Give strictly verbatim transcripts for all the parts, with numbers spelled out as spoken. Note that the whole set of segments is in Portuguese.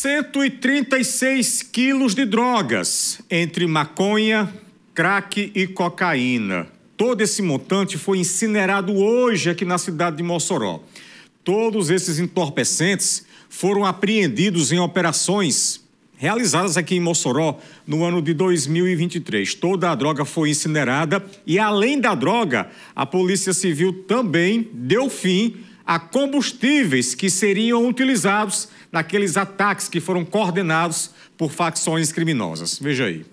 cento e trinta e seis quilos de drogas, entre maconha, crack e cocaína. Todo esse montante foi incinerado hoje aqui na cidade de Mossoró. Todos esses entorpecentes foram apreendidos em operações realizadas aqui em Mossoró no ano de dois mil e vinte e três. Toda a droga foi incinerada e, além da droga, a Polícia Civil também deu fim a combustíveis que seriam utilizados naqueles ataques que foram coordenados por facções criminosas. Veja aí.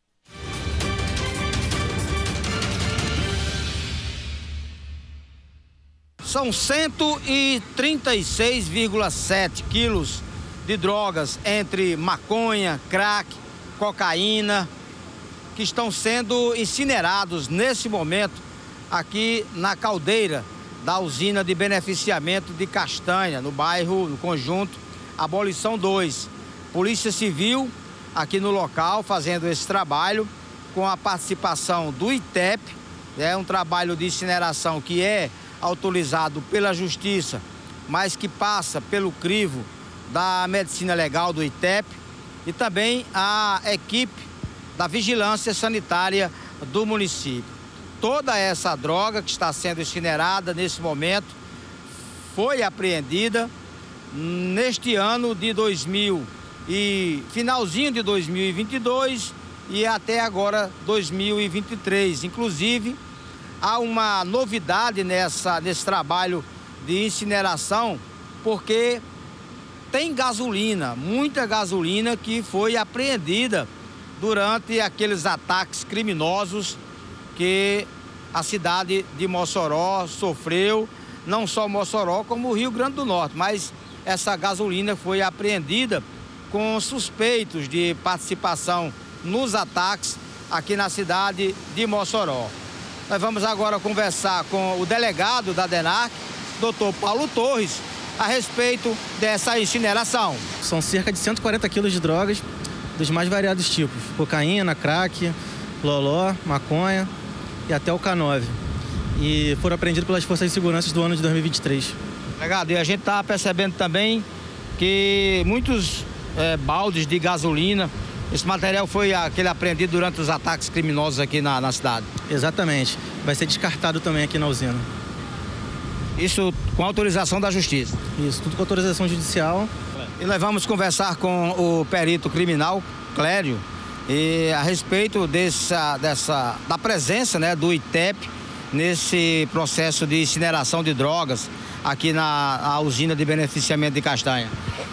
São cento e trinta e seis vírgula sete quilos de drogas entre maconha, crack, cocaína, que estão sendo incinerados nesse momento aqui na caldeira da usina de beneficiamento de Castanha, no bairro, no conjunto Abolição dois. Polícia Civil aqui no local fazendo esse trabalho com a participação do I T E P, é um trabalho de incineração que é autorizado pela Justiça, mas que passa pelo crivo da Medicina Legal do I T E P e também a equipe da Vigilância Sanitária do município. Toda essa droga que está sendo incinerada nesse momento foi apreendida neste ano de dois mil e finalzinho de dois mil e vinte e dois e até agora dois mil e vinte e três. Inclusive, há uma novidade nessa, nesse trabalho de incineração, porque tem gasolina, muita gasolina que foi apreendida durante aqueles ataques criminosos que a cidade de Mossoró sofreu, não só Mossoró, como o Rio Grande do Norte, mas essa gasolina foi apreendida com suspeitos de participação nos ataques aqui na cidade de Mossoró. Nós vamos agora conversar com o delegado da DENARC, doutor Paulo Torres, a respeito dessa incineração. São cerca de cento e quarenta quilos de drogas dos mais variados tipos: cocaína, crack, loló, maconha e até o K nove. E foram apreendidos pelas forças de segurança do ano de dois mil e vinte e três. Delegado, e a gente está percebendo também que muitos é, baldes de gasolina, esse material foi aquele apreendido durante os ataques criminosos aqui na, na cidade. Exatamente. Vai ser descartado também aqui na usina. Isso com autorização da Justiça? Isso, tudo com autorização judicial. E nós vamos conversar com o perito criminal, Clério, e a respeito dessa, dessa, da presença, né, do I T E P nesse processo de incineração de drogas aqui na, na usina de beneficiamento de Castanha.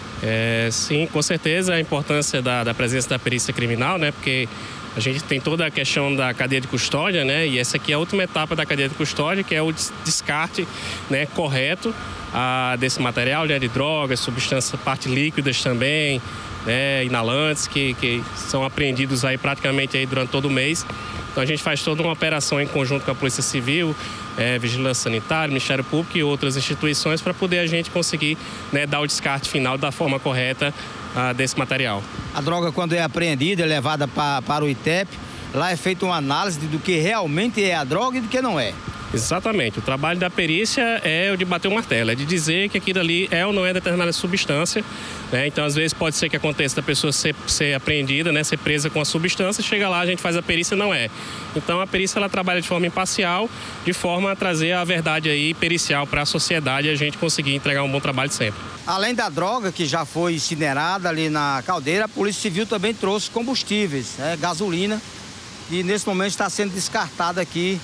É, sim, com certeza a importância da, da presença da perícia criminal, né? Porque a gente tem toda a questão da cadeia de custódia, né? E essa aqui é a última etapa da cadeia de custódia, que é o descarte, né, correto a, desse material, né, de drogas, substâncias, partes líquidas também, né, inalantes, que, que são apreendidos aí praticamente aí durante todo o mês. Então a gente faz toda uma operação em conjunto com a Polícia Civil, é, Vigilância Sanitária, Ministério Público e outras instituições para poder a gente conseguir, né, dar o descarte final da forma correta ah, desse material. A droga, quando é apreendida, é levada pra, para o I T E P, lá é feita uma análise do que realmente é a droga e do que não é. Exatamente. O trabalho da perícia é o de bater o martelo, é de dizer que aquilo ali é ou não é determinada substância, né? Então, às vezes, pode ser que aconteça da pessoa ser, ser apreendida, né, ser presa com a substância, chega lá, a gente faz a perícia, não é. Então, a perícia ela trabalha de forma imparcial, de forma a trazer a verdade aí pericial para a sociedade e a gente conseguir entregar um bom trabalho sempre. Além da droga que já foi incinerada ali na caldeira, a Polícia Civil também trouxe combustíveis, né, gasolina, e nesse momento está sendo descartada aqui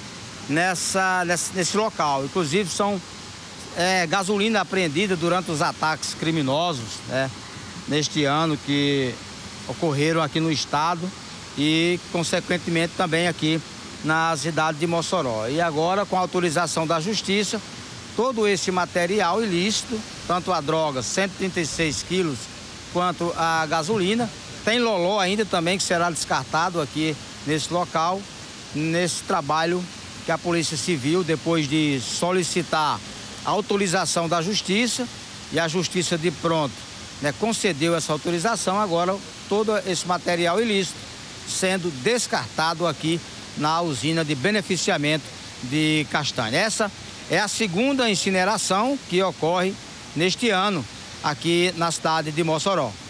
Nessa, nesse, nesse local. Inclusive são é, gasolina apreendida durante os ataques criminosos, né, neste ano que ocorreram aqui no estado e consequentemente também aqui na cidade de Mossoró. E agora, com a autorização da Justiça, todo esse material ilícito, tanto a droga, cento e trinta e seis quilos, quanto a gasolina, tem loló ainda também que será descartado aqui nesse local, nesse trabalho que a Polícia Civil, depois de solicitar a autorização da Justiça, e a Justiça de pronto, né, concedeu essa autorização, agora todo esse material ilícito sendo descartado aqui na usina de beneficiamento de Castanha. Essa é a segunda incineração que ocorre neste ano aqui na cidade de Mossoró.